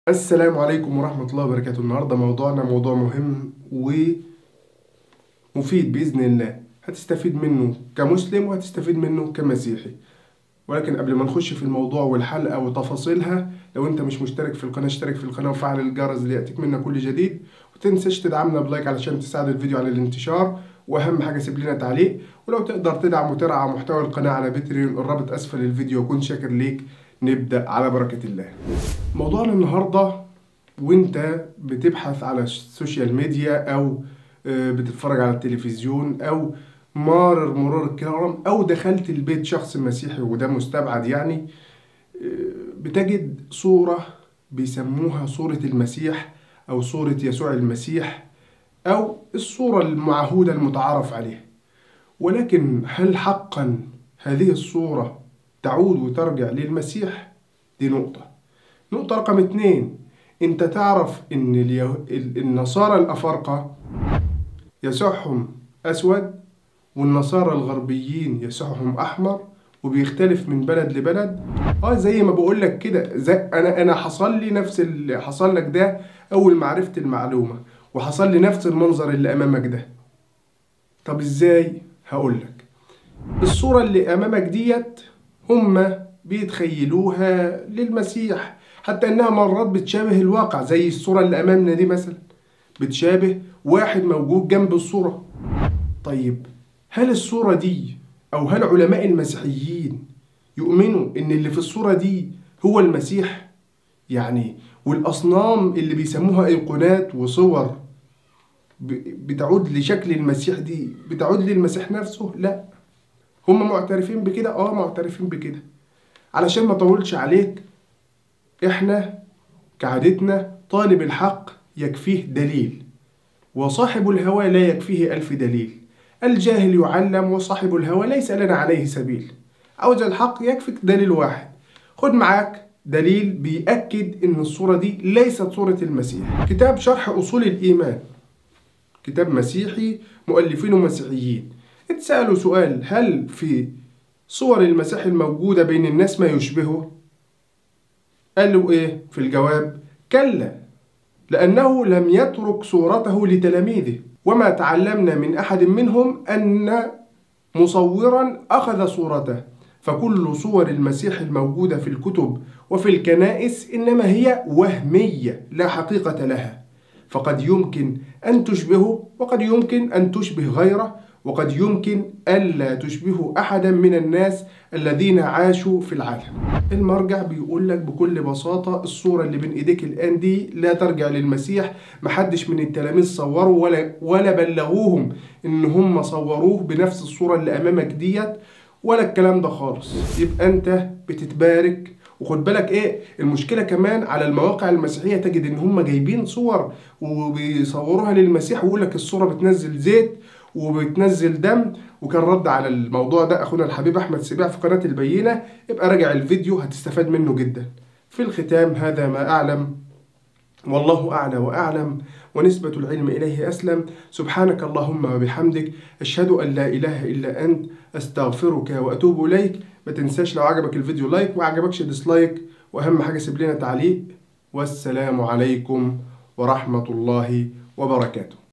السلام عليكم ورحمة الله وبركاته. النهاردة موضوعنا موضوع مهم ومفيد بإذن الله، هتستفيد منه كمسلم وهتستفيد منه كمسيحي. ولكن قبل ما نخش في الموضوع والحلقة وتفاصيلها، لو انت مش مشترك في القناة اشترك في القناة وفعل الجرس ليأتيك منا كل جديد، وتنساش تدعمنا بلايك علشان تساعد الفيديو على الانتشار، واهم حاجة سيب لنا تعليق. ولو تقدر تدعم وترعى محتوى القناة على باتريون الرابط اسفل الفيديو، وكن شاكر ليك. نبدأ على بركة الله. موضوعنا النهاردة، وانت بتبحث على السوشيال ميديا او بتتفرج على التلفزيون او مرور الكرام او دخلت البيت شخص مسيحي وده مستبعد يعني، بتجد صورة بيسموها صورة المسيح او صورة يسوع المسيح او الصورة المعهودة المتعارف عليها. ولكن هل حقا هذه الصورة تعود وترجع للمسيح؟ دي نقطة رقم 2. انت تعرف ان النصارى الافارقة يسوعهم اسود، والنصارى الغربيين يسوعهم احمر، وبيختلف من بلد لبلد. زي ما بقول لك كده، زي انا حصل لي نفس اللي حصل لك ده اول ما عرفت المعلومة، وحصل لي نفس المنظر اللي امامك ده. طب ازاي؟ هقول لك. الصورة اللي امامك ديت هم بيتخيلوها للمسيح، حتى انها مرات بتشابه الواقع. زي الصورة اللي امامنا دي مثلا بتشابه واحد موجود جنب الصورة. طيب، هل الصورة دي او هل علماء المسيحيين يؤمنوا ان اللي في الصورة دي هو المسيح؟ يعني والاصنام اللي بيسموها ايقونات وصور بتعود لشكل المسيح دي بتعود للمسيح نفسه؟ لا. هم معترفين بكده؟ معترفين بكده. علشان ما اطولش عليك، احنا كعادتنا طالب الحق يكفيه دليل، وصاحب الهوى لا يكفيه 1000 دليل. الجاهل يعلم، وصاحب الهوى ليس لنا عليه سبيل. عاوز الحق يكفيك دليل واحد. خد معاك دليل بيأكد ان الصورة دي ليست صورة المسيح. كتاب شرح أصول الإيمان، كتاب مسيحي مؤلفينه مسيحيين. اتسألوا سؤال: هل في صور المسيح الموجودة بين الناس ما يشبهه؟ قالوا ايه في الجواب؟ كلا، لأنه لم يترك صورته لتلاميذه، وما تعلمنا من أحد منهم أن مصورا أخذ صورته. فكل صور المسيح الموجودة في الكتب وفي الكنائس إنما هي وهمية لا حقيقة لها، فقد يمكن أن تشبهه، وقد يمكن أن تشبه غيره، وقد يمكن ألا تشبه أحدا من الناس الذين عاشوا في العالم. المرجع بيقول لك بكل بساطة: الصورة اللي بين إيديك الآن دي لا ترجع للمسيح. محدش من التلاميذ صوروا ولا بلغوهم إن هم صوروه بنفس الصورة اللي أمامك ديت، ولا الكلام ده خالص. يبقى أنت بتتبارك. وخد بالك ايه المشكلة كمان؟ على المواقع المسيحية تجد ان هم جايبين صور وبيصوروها للمسيح، ويقول لك الصورة بتنزل زيت وبتنزل دم. وكان رد على الموضوع ده اخونا الحبيب احمد سبيع في قناة البينة. يبقى راجع الفيديو هتستفاد منه جدا. في الختام، هذا ما اعلم، والله اعلى واعلم، ونسبة العلم اليه اسلم. سبحانك اللهم وبحمدك، اشهد ان لا اله الا انت، استغفرك واتوب اليك. ما تنساش لو عجبك الفيديو لايك، وما عجبكش ديسلايك، واهم حاجة سيب لنا تعليق. والسلام عليكم ورحمة الله وبركاته.